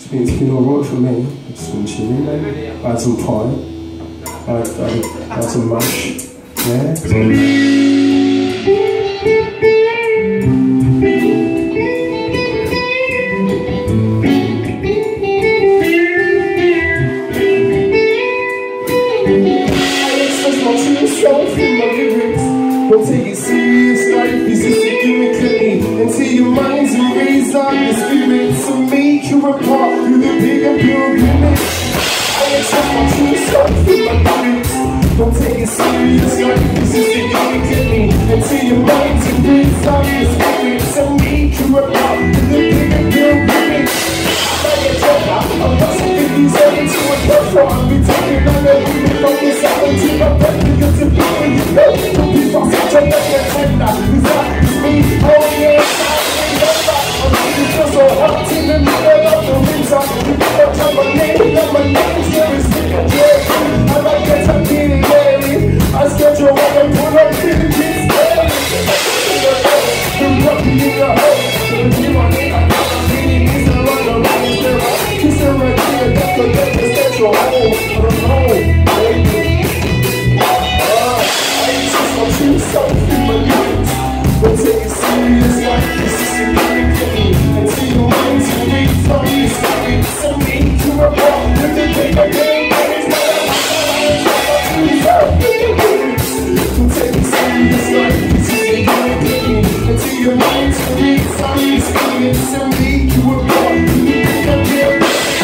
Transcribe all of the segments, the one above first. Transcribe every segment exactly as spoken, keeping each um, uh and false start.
It's been, it's been alright for me. I've just been chilling, mate. I had some pie. I had, I had, I had some mash. Yeah. Don't take it serious, life is just a gimmickly. Until your minds and raise up the spirits and make you a part through the bigger pilgrimage. I accept my true self in my lyrics. Don't take it serious, life is just a gimmickly. Until your minds and raise up the spirits and make you a part through the bigger pilgrimage. I'm passing fifty-seven to a platform. I'll be taking on the women from the south to my breath because of people you know. Don't be fast, I'm not your tender. Cause that is me, oh yeah, I'm really just so hot in the middle of the winter. You better tell my name, and my name's here is Nick, yeah. I like that I'm getting ready. I schedule what I pull up to the kids, yeah. The rocky in the hole, the you want it, I'm not feeling is the run around. Kiss her right here, that's the latest that you're home. I don't know, baby. Uh, I ain't just my true self in my lyrics. Don't take it serious, like this is a gimmick. Until your minds and read from your spirits and make you a part with the paper game. Don't take it serious, like this is a gimmick. Until your minds and read from your spirits and make you a part with the paper game.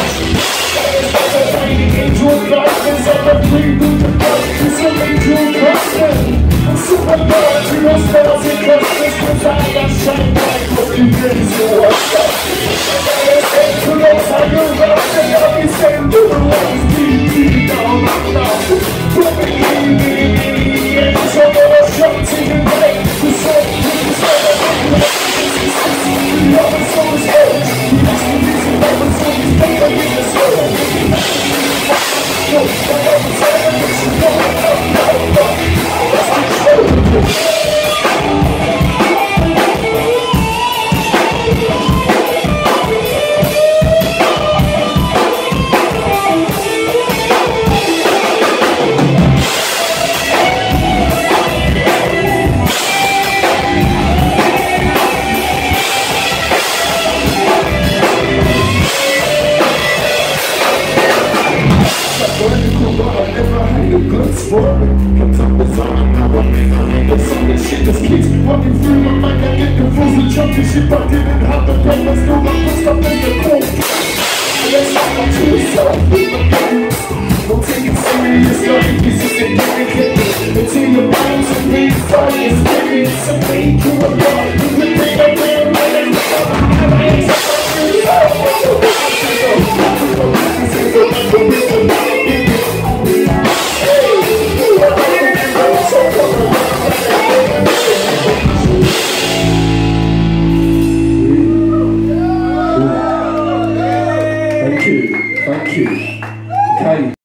Angel darkness of the prelude to God is an angel person. I'm super bad to your spells and curses, cause I got shine bright with you ready to watch out. To those how you're rough and I'll be saying to the ones be down, down, down. Put me in, in, in, in, and so that I shut to the night. The soul, the soul, the other soul is hurt. We must be busy, but the soul is better in the soul. Walking through my mind, I get confused with championship. I didn't have the brain, I still got pushed up in the cold. Let's not my true self with my parents. Don't take it serious, life is just a gimmick. Until your minds and read from your spirits and make you a